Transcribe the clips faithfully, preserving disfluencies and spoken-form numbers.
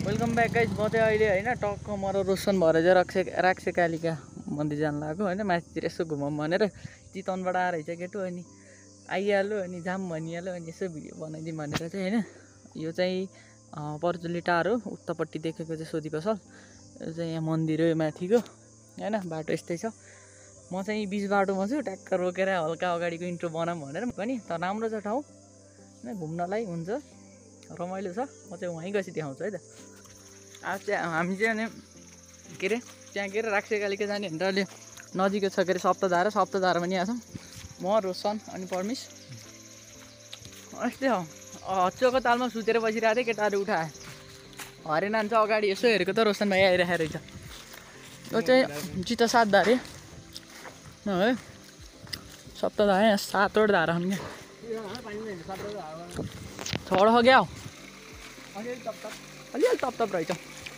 Welcome back guys. म चाहिँ अहिले होइन टक्क मर रोशन भएर चाहिँ रक्से राक्से कालिका मन्दिर जानु लाग्यो होइन। माथितिर यसो घुमाउँ भनेर चितवनबाट आएर चाहिँ केटो अनि आइहाल्यो अनि जाम भनिहाल्यो अनि यसो भिडियो बनाइदिउँ भनेर चाहिँ होइन। यो चाहिँ पर्जुली टार हो, उत्तापट्टि देखेको चाहिँ सोधी पसल। यो चाहिँ यहाँ मन्दिर हो यो माथिको होइन। बाटो यस्तै छ। म चाहिँ बिच बाटोमा छु, ट्याक्क रोकेर हल्का अगाडिको इन्ट्रो बनाऊँ भनेर पनि। तर राम्रो छ ठाउँ होइन, घुम्नलाई हुन्छ, रमाइलो छ। म चाहिँ वहीँ गएपछि देखाउँछु है त। आज चाहिँ हामी चाहिँ अनि के अरे त्यहाँ के अरे राक्से कालिका जाने भनेर अहिले नजिकै छ के अरे सप्तधारा। सप्तधारामा नि आएको छौँ म, रोशन अनि परमेश। यस्तै हो, हच्चोको तालमा सुतेर बसिरहेको थिएँ, केटाहरू उठाए हरे नान्छ अगाडि यसो हेरेको त रोशन भाइ आइरहेको रहेछ। यो चाहिँ चित्त सात धारे है, सप्तधारा यहाँ सातवटा धारा हुन् क्या। छोड हो क्या अलिअलि तप तप रहेछ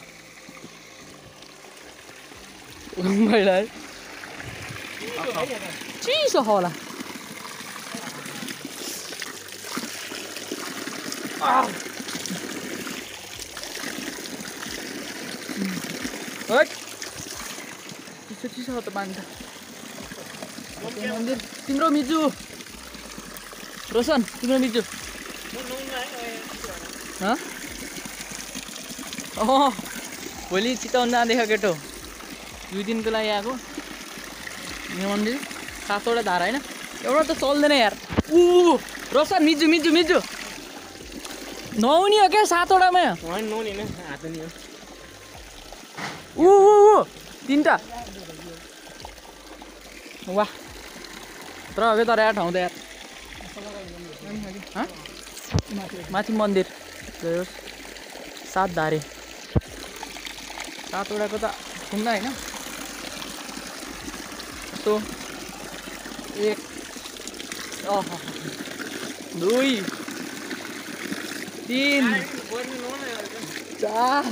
है, चिसो होला। चिसो चिसो हो त पानी त। मन्दिर तिम्रो मिजु रोशन, तिम्रो मिजु अँ भोलि चितवन जाँदैछ केटो, दुई दिनको लागि आएको। यो मन्दिर सातवटा धारा होइन, एउटा त चल्दैन यार। ऊ रोशन मिजु मिजु मिजु नहुने हो क्या सातवटामा। ऊ ऊ तिनवटा वाह तर अब तर यार ठाउँ त यार। माथि मन्दिर सात धारे, सातवटाको त सुन्दा होइन। यस्तो एक दुई तिन चार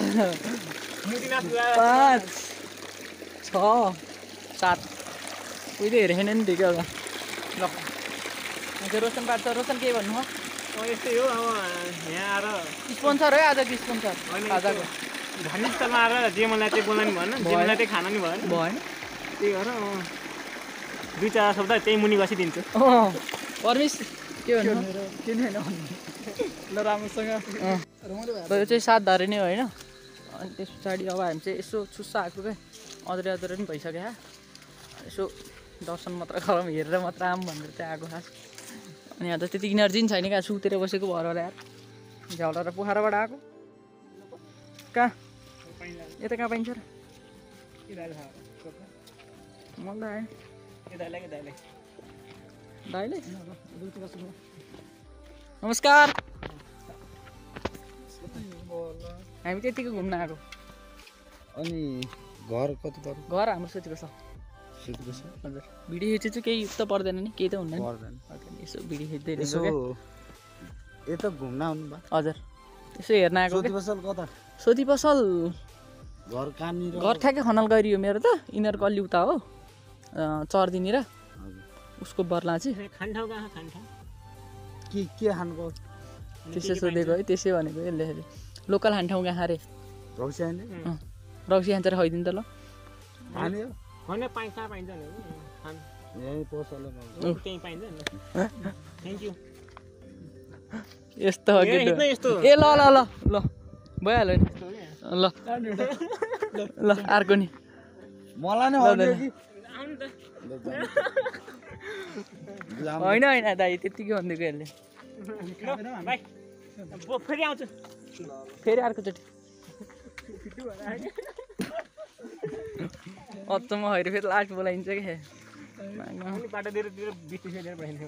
पाँच छ सात उहिले हेरेन नि ठिकै होला। ल रोशन पार्छ। रोशन के भन्नु हो? यस्तै हो अब यहाँ आएर स्पोन्सर है आजको स्पोन्सर आजको घनिष्ठमा आएर जे मलाई चाहिँ बोल्न नि भएन, जे मलाई चाहिँ खान नि भएन भएन। त्यही भएर दुई चार शब्द त्यही मुनि बसिदिन्छु। अँ परमेश के भन्नु? के नि होइन ल राम्रोसँग। यो चाहिँ सात धारे नै हो होइन। अनि त्यस पछाडि अब हामी चाहिँ यसो छुस्सा आएको क्या, अदरे अदरे पनि भइसक्यो। यसो दर्शन मात्र गरौँ, हेरेर मात्र आऊँ भनेर चाहिँ आएको खास। अनि यहाँ त त्यति इनर्जी पनि छैन क्या, सुतेर बसेको भएर होला यार। झ्याउला र पोखराबाट आएको कहाँ यता कहाँ पाइन्छ र? मलाई दाइले नमस्कार। हामी त्यतिको घुम्न आएको। अनि घर कति पर्यो? घर हाम्रो सोचेको छ। सोचेको छ हजुर। भिडियो खिच्नु चाहिँ केही त पर्दैन नि, केही त हुन्न नि। पर्दैन। यसो भिडियो खिच्दै यसो रहेको यता घुम्न आउनु भयो? हजुर यसो हेर्न आएको। सोधी पसल कता? सोधी पसल घर कहाँनिर? घर ठ्याक्कै खनाल गइयो मेरो त। यिनीहरूको अलि उता हो चर्दिनी र उसको बर्ला चाहिँ खान ठाउँ कहाँ खान ठाउँ के के खानको? त्यसै सोधेको है, त्यसै भनेको यसले लोकल खान ठाउँ कहाँ अरे? रौसी हान्ने? रक्सी खान्छ खुवाइदिनु त ल। खाने हो? खाने पाइन्छ कहाँ पाइन्छ नि खान यही पसलमा त्यहीँ पाइन्छ नि। Thank you. यस्तो हो कि यस्तो ए ल ल ल ल भइहाल्यो नि। ल ल अर्को नि मलाई नै आउने कि आउनु त। होइन होइन दाइ त्यतिकै भनिदिएको यसले। भाइ फेरि आउँछु। फेरि अर्कोचोटि अचम्म खैर फेरि लास्ट बोलाइन्छ क्या। बाटोतिर बिस तिस मिनट पठाइदिन्छु।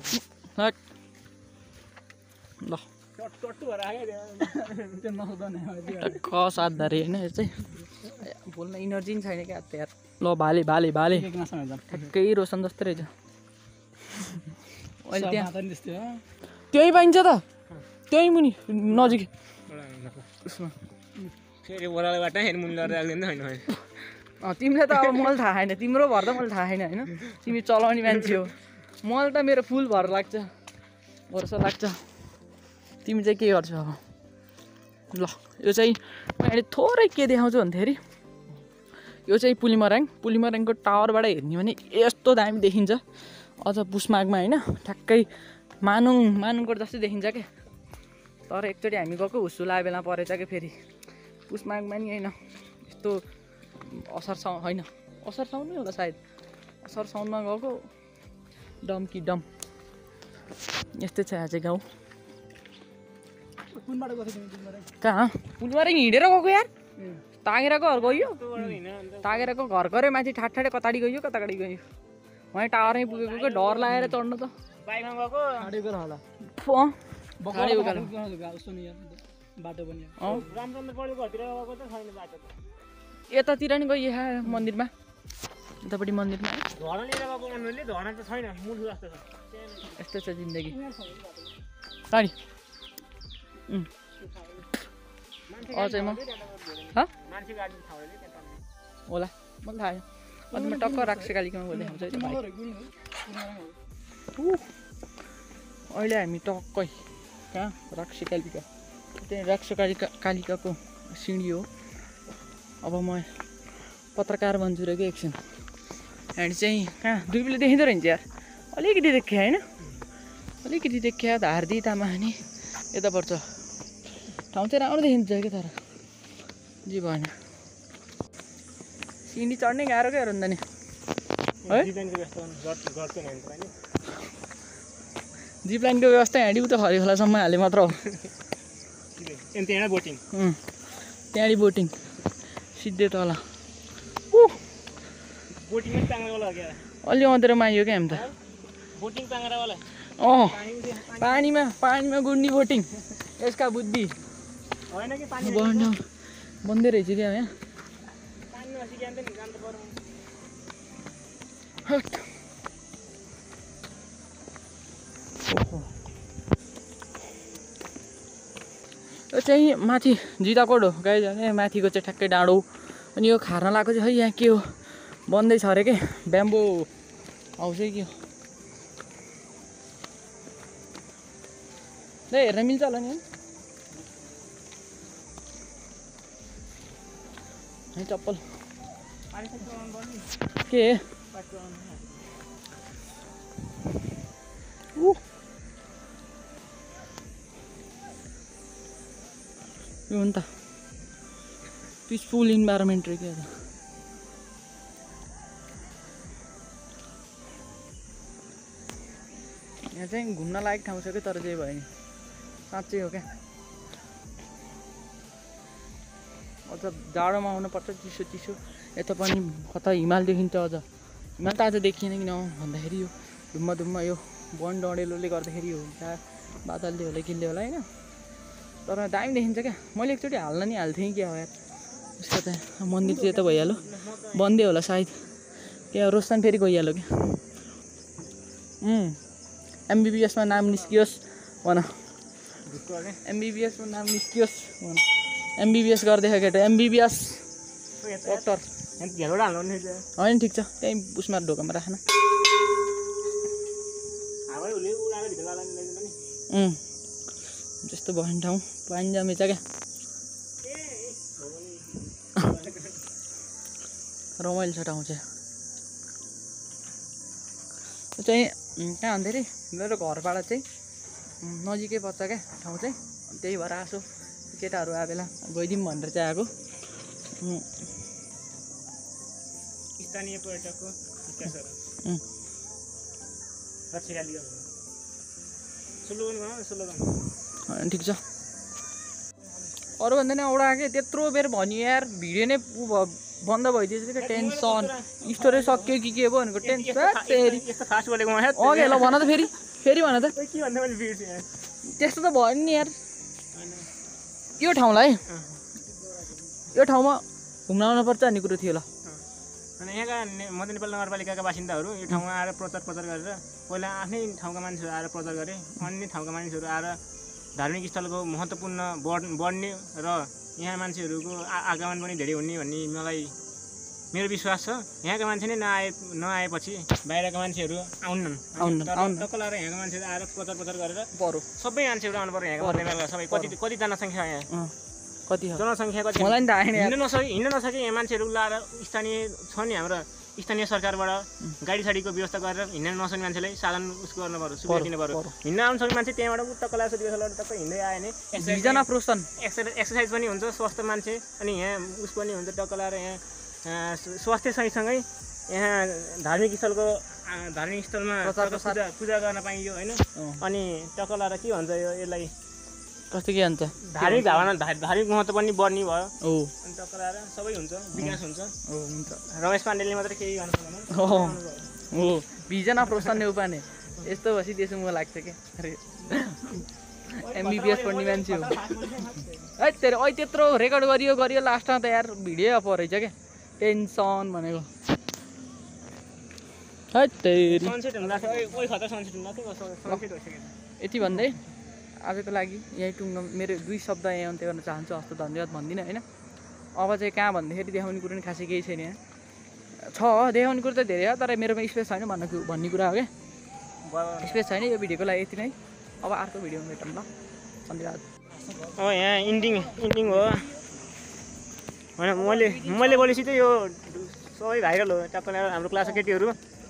ल टट्टु भएर आयो त्यो नसुदाउने टक्क सात धारे होइन। यो चाहिँ बोल्न इनर्जी पनि छैन क्या यार। ल भाले भाले भाले ठ्याक्कै रोशन जस्तै रहेछ। अहिले त्यहाँ त्यही पाइन्छ त, त्यही मुनि नजिक उसमा फेरि ओह्रालोबाट हेर मुनि लगेर राख्दैन होइन। तिमीलाई त अब मलाई थाहा छैन, तिम्रो भर त मलाई थाहा छैन होइन। तिमी चलाउने मान्छे हो, मलाई त मेरो फुल भर लाग्छ, भरोसा लाग्छ। तिमी चाहिँ के गर्छौ अब? ल यो चाहिँ म अहिले थोरै के देखाउँछु भन्दाखेरि यो चाहिँ पुलिमराङ पुलिमराङको टावरबाट हेर्ने भने यस्तो दामी देखिन्छ अझ पुसमागमा होइन ठ्याक्कै मानुङ मानुङकोट जस्तै देखिन्छ क्या तर एकचोटि हामी गएको हुसुला बेला परेछ क्या फेरि पुसमागमा नि होइन यस्तो असार साउन होइन असार साउन नै होला सायद असार साउनमा गएको डम कि डम यस्तै छ यहाँ चाहिँ गाउँ कहाँ पुलबारी हिँडेर गएको यार तागेरको घर गयो तागेरको घर गऱ्यो माथि ठाट ठाडे कताडी गयो कताडी गयो वहीँ टावरमै पुगेको क्या डर लागेर चढ्नु त यतातिर नि गयो मन्दिरमा यतापट्टि मन्दिरमा यस्तो छ जिन्दगी गाडी अझै म होला मलाई थाहा अन्त म टक्क राक्षकालिकामा गएर देखाउँछु है अहिले हामी टक्कै कहाँ राक्षकालिका त्यही राक्षकालिका कालिकाको सिँढी हो अब म पत्रकार बन्छु र कि एकछिन हामी चाहिँ कहाँ दुई बेला देखिँदो रहेछ यार अलिकति देख्यो होइन अलिकति देख्यो धारदी तामाहानी यता पर्छ ठाउँ चाहिँ राम्रो देखिन्छ क्या तर जी भएन सिँढी चढ्नै गाह्रो क्या हेर्नु नि है जिप लाइनको व्यवस्था हाँडी उता खरी खोलासम्म हाले मात्र हो बोटिङ त्यहाँदेखि बोटिङ सिधै तल अलि अँधेरोमा आइयो क्या हामी त अँ पानीमा पानीमा गुड्ने बोटिङ यसका बुद्धि बढ्न बन्दै रहेछ क्या यहाँ यो चाहिँ माथि जिताकोट हो गाई जाने माथिको चाहिँ ठ्याक्कै डाँडो अनि यो खार्न लगाएको चाहिँ है यहाँ के हो बन्दैछ अरे के ब्याम्बो हाउस है के हो ल हेर्न मिल्छ होला नि है चप्पल के यो हो नि त पिसफुल इन्भाइरोमेन्ट रे क्या यहाँ चाहिँ घुम्न लायक ठाउँ छ क्या तर चाहिँ भयो नि साँच्चै हो क्या अझ जाडोमा आउनुपर्छ चिसो चिसो यता पनि कता हिमाल देखिन्छ अझ हिमाल त आज देखिएन किन भन्दाखेरि यो धुम्मा धुम्मा यो वन डढेलोले गर्दाखेरि हो हुन्छ बादलले होला किनले होला होइन तर दामी देखिन्छ क्या मैले एकचोटि हाल्न नि हाल्थेँ क्या हो यार उसको त मन्दिर चाहिँ यता भइहाल्यो बन्दै होला सायद त्यहाँ रोशन फेरि गइहाल्यो क्या एमबिबिएसमा नाम निस्कियोस् भन एमबिबिएसमा नाम निस्कियोस् भन एमबिबिएस गरिदिएको केटा एमबिबिएस डक्टर होइन ठिक छ त्यहीँ उसमा ढोकामा राख्न जस्तो भयो ठाउँ पानी जमेछ क्या रमाइलो छ ठाउँ चाहिँ चाहिँ कहाँ भन्दाखेरि मेरो घरबाट चाहिँ नजिकै पर्छ क्या ठाउँ चाहिँ त्यही भएर आसो केटाहरू आए बेला गइदिउँ भनेर चाहिँ आएको स्थानीय पर्यटकको ठिक छ अरूभन्दा नि औडा के त्यत्रो बेर भन्यो यार भिडियो नै बन्द भइदिएछ क्या टेन्सन स्टोरेज सक्यो कि के भयो भनेको टेन्सन अघि ल भन त फेरि फेरि भन त त्यस्तो त भयो नि यार यो ठाउँलाई यो ठाउँमा घुम्न आउनुपर्छ भन्ने कुरो थियो ल अनि यहाँका मध्य नेपाल नगरपालिकाका बासिन्दाहरू यो ठाउँमा आएर प्रचार प्रचार गरेर पहिला आफ्नै ठाउँका मानिसहरू आएर प्रचार गरे अन्य ठाउँका मानिसहरू आएर धार्मिक स्थलको महत्त्वपूर्ण बढ बढ्ने र यहाँ मान्छेहरूको आगमन पनि धेरै हुने भन्ने मलाई मेरो विश्वास छ यहाँका मान्छे नै नआए नआएपछि बाहिरका मान्छेहरू आउन्नन् आउन्न टक्क लगाएर यहाँका मान्छेहरू आएर प्रचार प्रचार गरेर बरु सबै मान्छेहरू आउनु पर्यो यहाँका मध्य नेपालका सबै कति कति जनसङ्ख्या यहाँ कति हो जनसङ्ख्या कति मलाई नि त आएन यार। हिँड्न नसके हिँड्न नसके यहाँ मान्छेहरू लाएर स्थानीय छ नि हाम्रो स्थानीय सरकारबाट गाडी साडीको व्यवस्था गरेर हिँड्न नसक्ने मान्छेलाई साधन उसको गर्नु पर्यो सुविधा दिनु पर्यो हिँड्न आउनु सक्ने मान्छे त्यहाँबाट उता कलासो दिवसबाट टक्क हिँड्दै आयो भने भिजन अफ रोशन एक्सर्साइज पनि हुन्छ स्वस्थ मान्छे अनि यहाँ उस पनि हुन्छ टक्क लाएर यहाँ स्वास्थ्य सँगसँगै यहाँ धार्मिक स्थलको धार्मिक स्थलमा पूजा पूजा गर्न पाइयो होइन अनि टक्क लाएर के भन्छ यो यसलाई कस्तो के हुन्छ धार्मिक भावना धार्मिक महत्त्व पनि बढ्ने भयो हो अनि टक्क लाएर सबै हुन्छ विकास हुन्छ हो हुन्छ रमेश पाण्डेले मात्रै केही गर्नु सक्दैन हो हो भिजन अफ रोशन ने उपाने यस्तो भसी त्यसो मलाई लाग्छ के अरे एमबीबीएस पढ्ने मान्छे हो है तेरो अहिले त्यत्रो रेकर्ड गरियो गरियो लास्टमा त यार भिडियो अफ रहेछ क्या टेन्सन भनेको है तेरी सनसेट हुन लाग्छ ओइ खतरा सनसेट हुन लाग्छ सनसेट भइसक्यो यति भन्दै आजको लागि यही टुङ्ग मेरो दुई शब्द यहाँ अन्त्य गर्न चाहन्छु हस्त धन्यवाद भन्दिनँ होइन अब चाहिँ कहाँ भन्दाखेरि देखाउने कुरो पनि खासै केही छैन यहाँ छ देखाउने कुरो त धेरै हो तर मेरोमा स्पेस छैन भन्नु भन्ने कुरा हो क्या स्पेस छैन यो भिडियोको लागि यति नै अब अर्को भिडियोमा भेटौँ ल धन्यवाद अब यहाँ इन्डिङ इन्डिङ हो होइन मैले मैले बोलेपछि चाहिँ यो सबै भाइरल हो टक्क हाम्रो क्लासको केटीहरू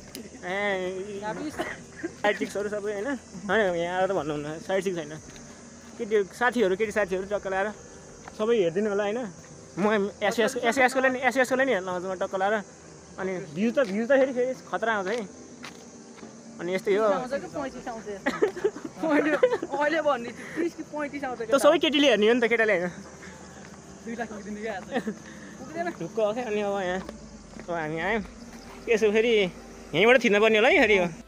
साइड सिक्सहरू सबै होइन होइन यहाँ आएर त भन्नुहुन्न साइड सिक्स होइन केटीहरू साथीहरू केटी साथीहरू टक्क लाएर सबै हेरिदिनु होला होइन म एसएस एसएसकोलाई नि एसएसकोलाई नि हेर्न आउँछु म टक्क लाएर अनि भ्यू त भ्यू त फेरि फेरि खतरा आउँछ है अनि यस्तै हो त सबै केटीले हेर्ने हो नि त केटाले होइन ढुक्क हो क्या अनि अब यहाँ अब हामी आयौँ यसो फेरि यहीँबाट थिच्नुपर्ने होला है फेरि